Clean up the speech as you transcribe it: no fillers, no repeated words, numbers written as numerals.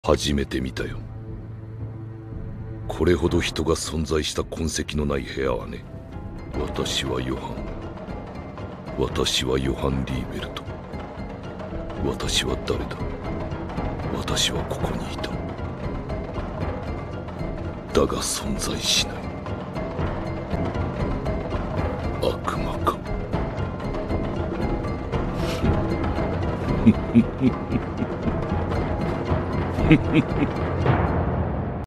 初めて見たよ。これほど人が存在した痕跡のない部屋はね。私はヨハン。私はヨハン・リーベルト。私は誰だ。私はここにいた。だが存在しない。悪魔か。フフフフフフフ。